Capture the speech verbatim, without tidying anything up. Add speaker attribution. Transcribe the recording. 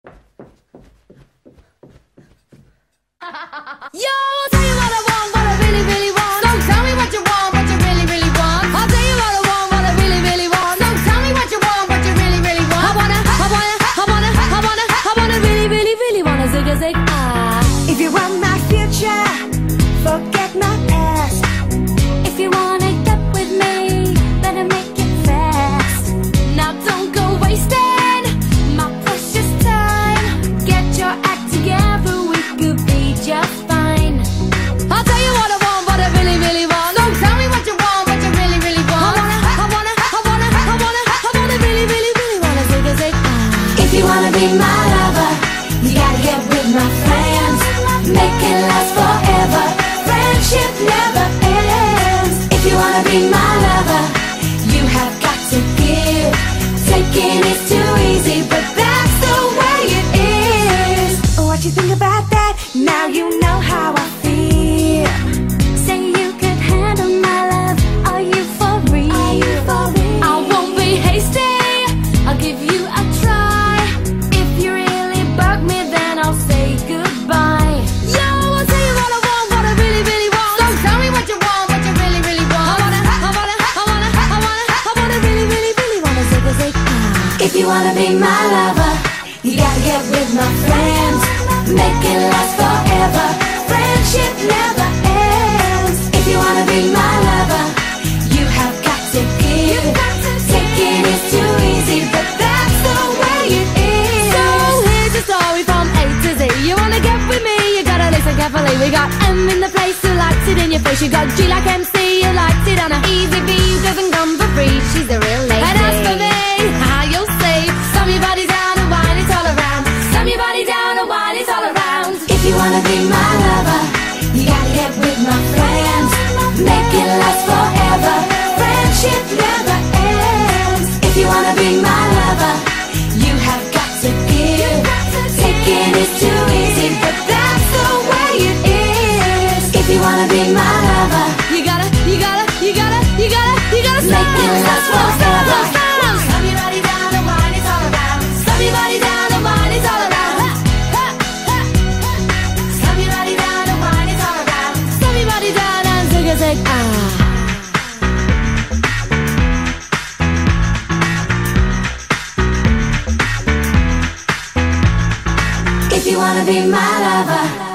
Speaker 1: Yo, I'll tell you what I want, what I really, really want. So tell me what you want, what you really, really want. I'll tell you what I want, what I really, really want. So tell me what you want, what you really, really want. I wanna, I wanna, I wanna, I wanna, I wanna really, really, really wanna zig a zig ah.
Speaker 2: If you want my future, forget my past.
Speaker 1: If you wanna get with me, better make it fast. Now don't go wasting my precious time. Get your act together, we could be just fine. I'll tell you what I want, what I really, really want. So tell me what you want, what you really, really want. I wanna, I wanna, I wanna, I wanna, I wanna really, really, really wanna zig a zig ah.
Speaker 2: If you wanna be my lover, you gotta get with my friends. Make it last forever. Friendship never ends. If you wanna be my lover, you have got to give. Taking is too easy, but that's the way it is. What you think about that? Now you know how I feel.
Speaker 1: Say you could handle my love. Are you for real?
Speaker 2: Are you for real?
Speaker 1: I won't be hasty. I'll give you a try. If you really bug me, then I'll say goodbye. Yo, I'll tell you what I want, what I really, really want. So tell me what you want, what you really, really want. I wanna, I wanna, I wanna, I wanna, I wanna really, really, really wanna zig a zig ah.
Speaker 2: If you wanna be my lover, you gotta get with my friends. Make it last forever. Friendship never ends. If you wanna be my lover, you have got to give. Taking is too easy, but that's the way it is.
Speaker 1: So here's a story from A to Z. You wanna get with me, you gotta listen carefully. We got M in the place who likes it in your face. You got G like M C, who likes it on a easy B, who doesn't come for free. She's a real lady. And as for me, how you'll see, slam your body down and whine it all around. Slam your body down and whine it all around.
Speaker 2: If you wanna be my lover, you gotta get with my friends. Make it last forever. Friendship never ends. If you wanna be my lover, you have got to give. Taking is too easy, but that's the way it is. If you wanna be my lover,
Speaker 1: You gotta, you gotta, you gotta, you gotta, you gotta stop.
Speaker 2: make it last
Speaker 1: Stop, stop,
Speaker 2: forever.
Speaker 1: stop, stop. Slam your body down and whine it all around. Slam your body down and whine it all around. Ha, ha, ha, ha. Slam your body down and whine it all around. Slam your body down and zig a zig ah.
Speaker 2: If you wanna be my lover,